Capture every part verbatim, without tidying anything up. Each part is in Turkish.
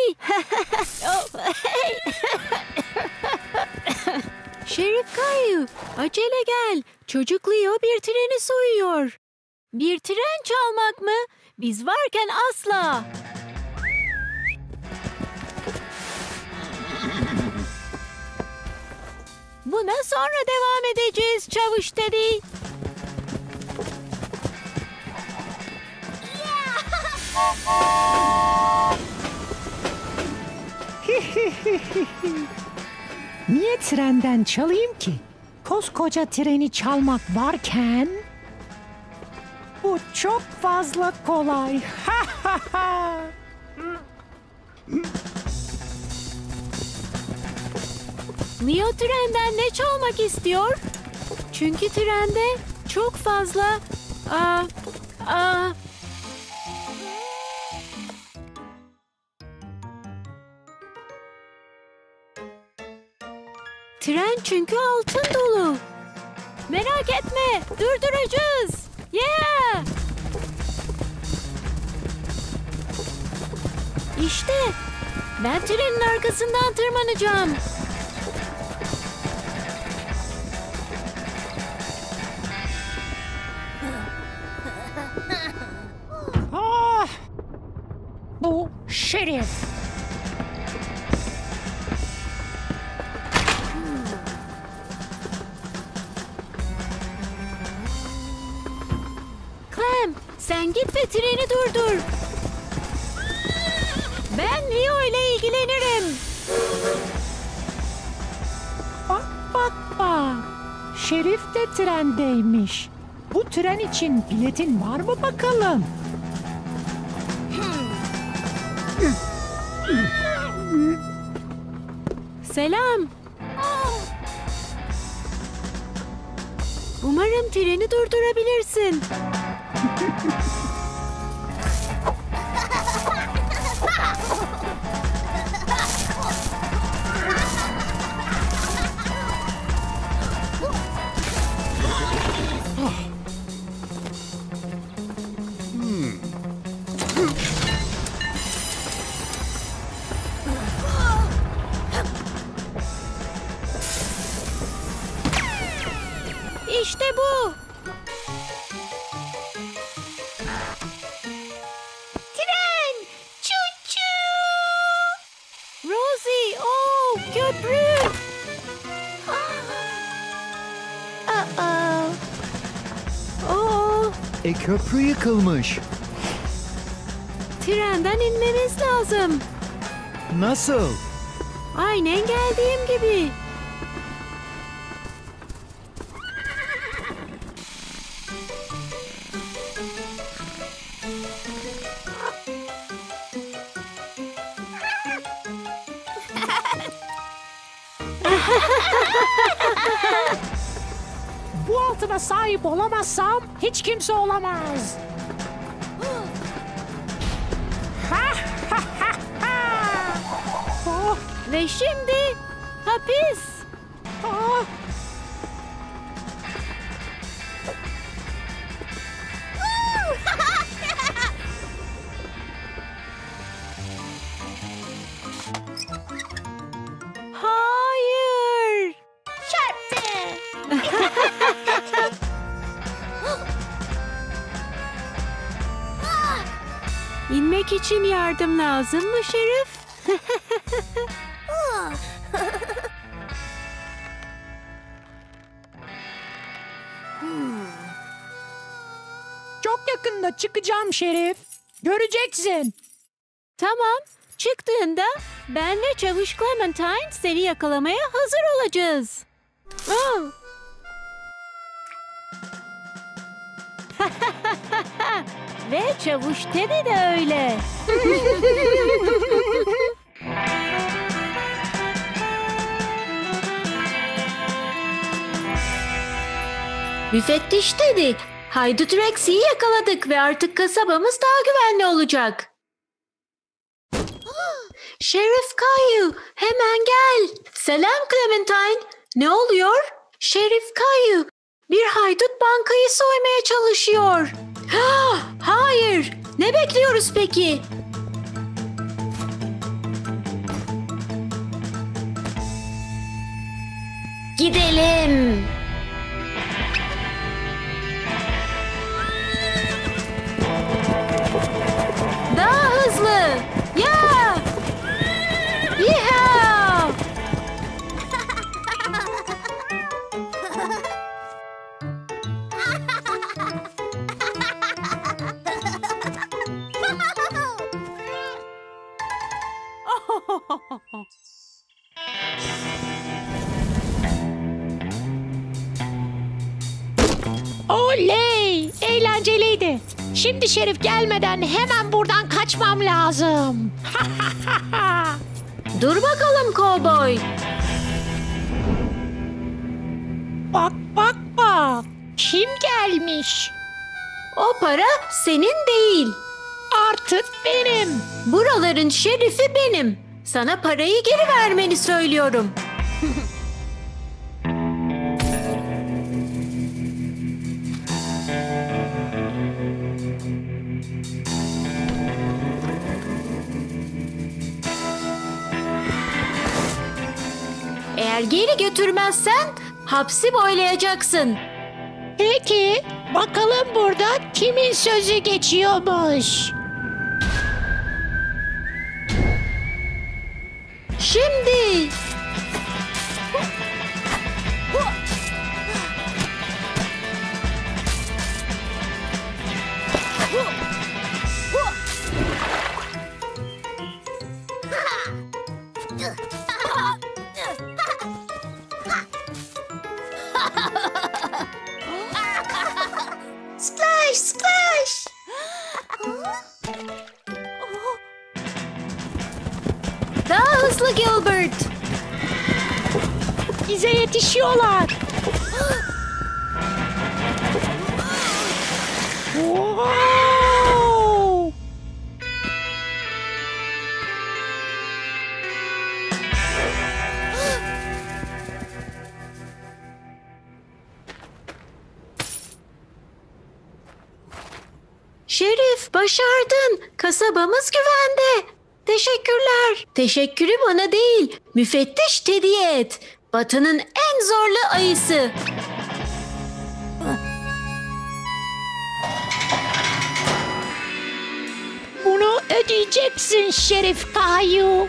Şerif Kayu, acele gel. Çocuk Leo bir treni soyuyor. Bir tren çalmak mı? Biz varken asla. Buna sonra devam edeceğiz Çavuş Teddy. Niye trenden çalayım ki? Koskoca treni çalmak varken... Bu çok fazla kolay. Leo trenden ne çalmak istiyor? Çünkü trende çok fazla... Aa, aa, tren çünkü altın dolu. Merak etme, durduracağız. Yeah! İşte, ben trenin arkasından tırmanacağım. Ah! Bu Şerif. Clem, sen git ve treni durdur. Ben Leo ile ilgilenirim. Bak bak bak. Şerif de trendeymiş. Bu tren için biletin var mı bakalım? Selam. Umarım treni durdurabilirsin. İşte bu. Tren! Çu-çu! Rosie, oh, köprü! Uh-oh. Oh, E köprü yıkılmış. trenden inmemiz lazım. Nasıl? Aynen geldiğim gibi. Bu altına sahip olamazsam hiç kimse olamaz. Oh, Ve şimdi hapis. ah. Hayır. İnmek için yardım lazım mı Şerif? Çok yakında çıkacağım Şerif. Göreceksin. Tamam. Çıktığında ben ve Çavuş Clementine seni yakalamaya hazır olacağız. Oh. Ve Çavuş Teddy de öyle. Müfettiş Teddy, Haydut Rex'i yakaladık ve artık kasabamız daha güvenli olacak. Şerif Kayu, hemen gel. Selam Clementine. Ne oluyor? Şerif Kayu, bir haydut bankayı soymaya çalışıyor. Ha, hayır. Ne bekliyoruz peki? Gidelim. Daha hızlı. Ya! Yiha! Oley! Eğlenceliydi. Şimdi Şerif gelmeden hemen buradan kaçmam lazım. Dur bakalım kovboy. Bak bak bak. Kim gelmiş? O para senin değil. Artık benim. Buraların şerifi benim. Sana parayı geri vermeni söylüyorum. Eğer geri götürmezsen hapsi boylayacaksın. Peki, bakalım burada kimin sözü geçiyormuş? Şimdi. Splash, splash. Daha hızlı Gilbert. Bize yetişiyorlar. Wow! Şerif, başardın. Kasabamız güvende. Teşekkürler. Teşekkürü bana değil, müfettiş Teddy'ye et. Batı'nın en zorlu ayısı. Bunu ödeyeceksin Şerif Kayu.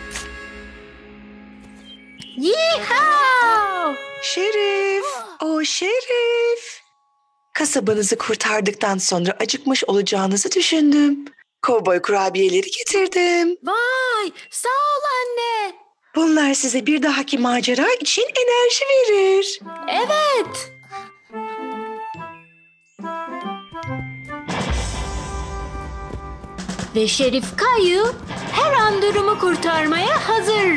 Yeehaw! Şerif, o Şerif. Kasabanızı kurtardıktan sonra acıkmış olacağınızı düşündüm. Kovboy kurabiyeleri getirdim. Vay, sağ ol anne. Bunlar size bir dahaki macera için enerji verir. Evet. Ve Şerif Kayu her an durumu kurtarmaya hazır.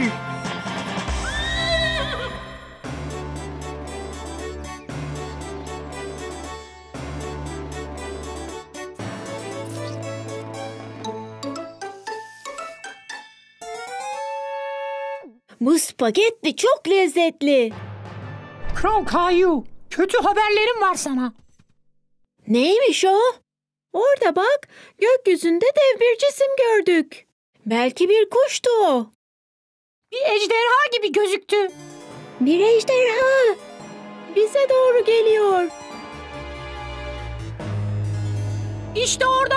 Bu spagetti çok lezzetli. Crow Kayu, kötü haberlerim var sana. Neymiş o? Orada bak, gökyüzünde dev bir cisim gördük. Belki bir kuştu o. Bir ejderha gibi gözüktü. Bir ejderha. Bize doğru geliyor. İşte orada.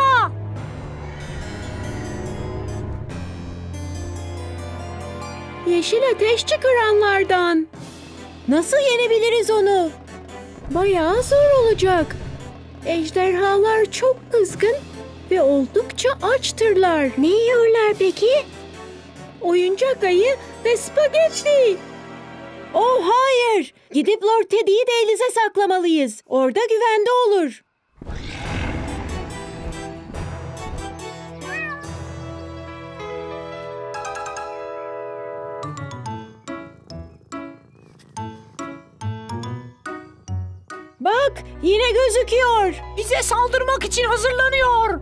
Yeşil ateş çıkaranlardan. Nasıl yenebiliriz onu? Bayağı zor olacak. Ejderhalar çok kızgın ve oldukça açtırlar. Ne yiyorlar peki? Oyuncak ayı ve spagetti. Oh hayır! Gidip Lord Teddy'yi denize saklamalıyız. Orada güvende olur. Bak, yine gözüküyor. Bize saldırmak için hazırlanıyor.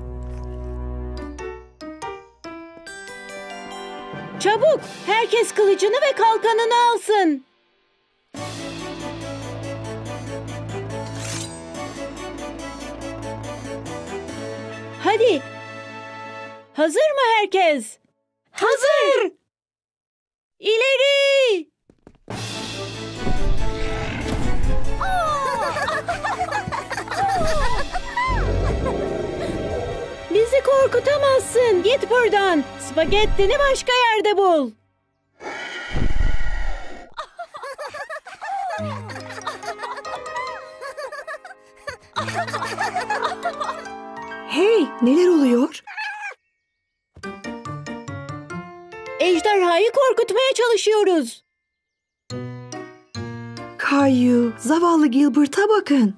Çabuk, herkes kılıcını ve kalkanını alsın. Hadi. Hazır mı herkes? Hazır. İleri. tutamazsın. Git buradan. Spagettini başka yerde bul. Hey, neler oluyor? Ejderhayı korkutmaya çalışıyoruz. Kayu, zavallı Gilbert'a bakın.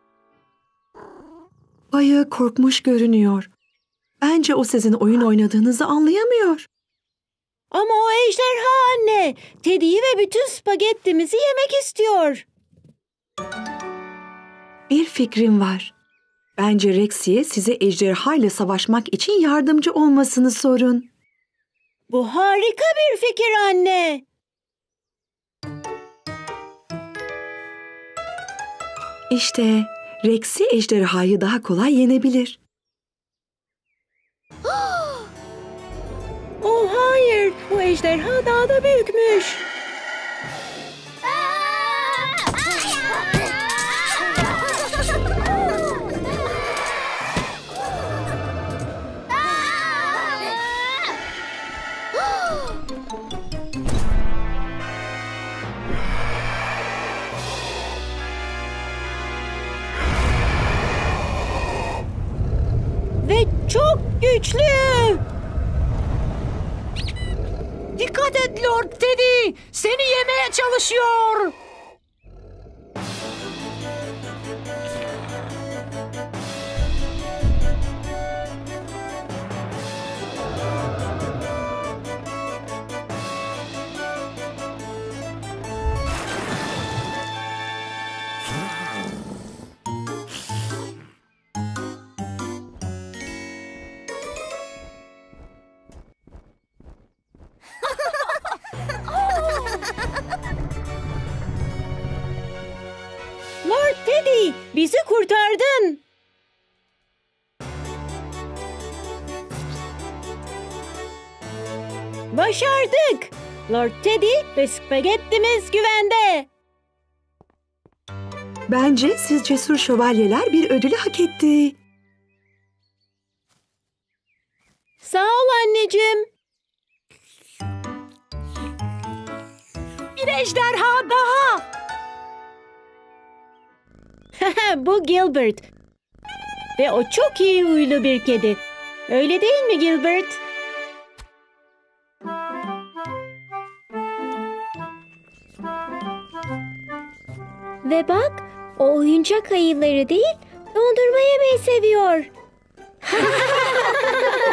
Bayağı korkmuş görünüyor. Bence o sizin oyun oynadığınızı anlayamıyor. Ama o ejderha anne. Teddy'yi ve bütün spagettimizi yemek istiyor. Bir fikrim var. Bence Rexy'ye size ejderha ile savaşmak için yardımcı olmasını sorun. Bu harika bir fikir anne. İşte Rexy ejderhayı daha kolay yenebilir. Oh hayır, bu ejderha daha da büyükmüş. Ve çok güçlü. Dikkat et Lord Teddy. Seni yemeye çalışıyor. Lord Teddy, bizi kurtardın. Başardık. Lord Teddy ve spagettimiz güvende. Bence siz cesur şövalyeler bir ödülü hak etti. Sağ ol anneciğim. Bir ejderha daha. Bu Gilbert. Ve o çok iyi huylu bir kedi. Öyle değil mi Gilbert? Ve bak, o oyuncak ayıları değil, dondurma yemeyi seviyor.